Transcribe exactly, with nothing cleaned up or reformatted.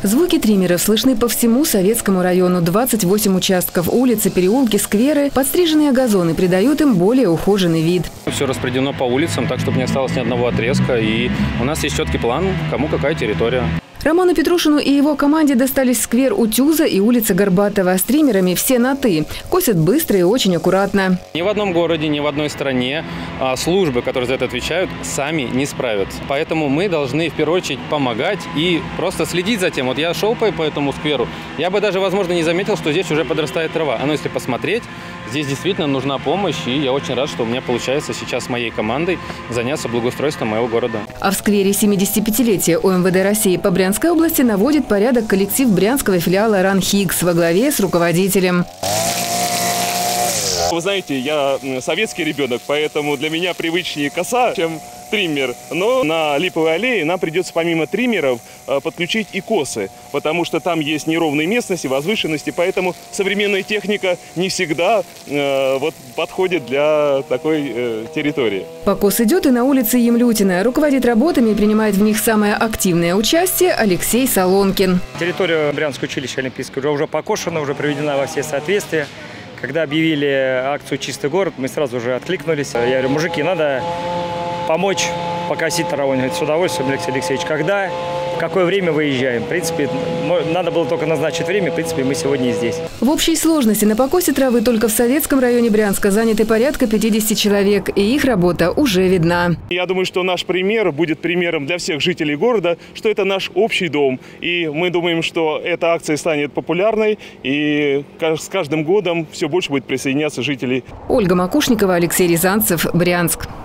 Звуки триммеров слышны по всему Советскому району. двадцать восемь участков, улицы, переулки, скверы. Подстриженные газоны придают им более ухоженный вид. Все распределено по улицам, так чтобы не осталось ни одного отрезка. И у нас есть четкий план, кому какая территория. Роману Петрушину и его команде достались сквер Утюза и улица Горбатова. С триммерами все на «ты». Косят быстро и очень аккуратно. Ни в одном городе, ни в одной стране а службы, которые за это отвечают, сами не справятся. Поэтому мы должны в первую очередь помогать и просто следить за тем. Вот я шел по, по этому скверу, я бы даже, возможно, не заметил, что здесь уже подрастает трава. А ну, если посмотреть, здесь действительно нужна помощь. И я очень рад, что у меня получается сейчас с моей командой заняться благоустройством моего города. А в сквере семидесятипятилетия О Эм Вэ Дэ России по Брянской области наводит порядок коллектив брянского филиала «Ранхикс» во главе с руководителем. Вы знаете, я советский ребенок, поэтому для меня привычнее коса, чем триммер. Но на Липовой аллее нам придется помимо триммеров подключить и косы, потому что там есть неровные местности, возвышенности, поэтому современная техника не всегда э, вот, подходит для такой э, территории. Покос идет и на улице Емлютина. Руководит работами и принимает в них самое активное участие Алексей Солонкин. Территория Брянского училища олимпийского уже покошена, уже приведена во все соответствия. Когда объявили акцию «Чистый город», мы сразу же откликнулись. Я говорю, мужики, надо помочь покосить траву. Он говорит, с удовольствием, Алексей Алексеевич. Когда, в какое время выезжаем? В принципе, надо было только назначить время. В принципе, мы сегодня и здесь. В общей сложности на покосе травы только в Советском районе Брянска заняты порядка пятидесяти человек. И их работа уже видна. Я думаю, что наш пример будет примером для всех жителей города, что это наш общий дом. И мы думаем, что эта акция станет популярной. И с каждым годом все больше будет присоединяться жителей. Ольга Макушникова, Алексей Рязанцев, Брянск.